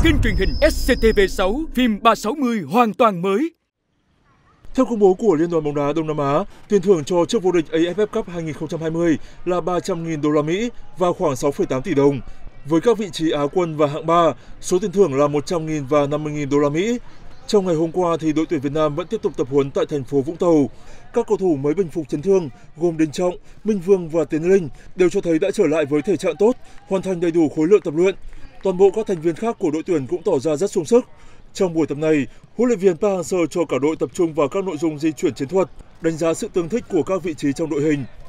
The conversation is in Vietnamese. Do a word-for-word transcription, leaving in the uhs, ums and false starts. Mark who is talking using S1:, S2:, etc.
S1: Kênh truyền hình ét xê tê vê sáu, phim ba sáu mươi hoàn toàn mới.
S2: Theo công bố của Liên đoàn bóng đá Đông Nam Á, tiền thưởng cho chức vô địch a ép ép Cup hai nghìn không trăm hai mươi là ba trăm nghìn đô la Mỹ và khoảng sáu phẩy tám tỷ đồng. Với các vị trí Á quân và hạng ba, số tiền thưởng là một trăm nghìn và năm mươi nghìn đô la Mỹ. Trong ngày hôm qua thì đội tuyển Việt Nam vẫn tiếp tục tập huấn tại thành phố Vũng Tàu. Các cầu thủ mới bình phục chấn thương gồm Đình Trọng, Minh Vương và Tiến Linh đều cho thấy đã trở lại với thể trạng tốt, hoàn thành đầy đủ khối lượng tập luyện. Toàn bộ các thành viên khác của đội tuyển cũng tỏ ra rất sung sức. Trong buổi tập này, huấn luyện viên Park Hang-seo cho cả đội tập trung vào các nội dung di chuyển chiến thuật, đánh giá sự tương thích của các vị trí trong đội hình.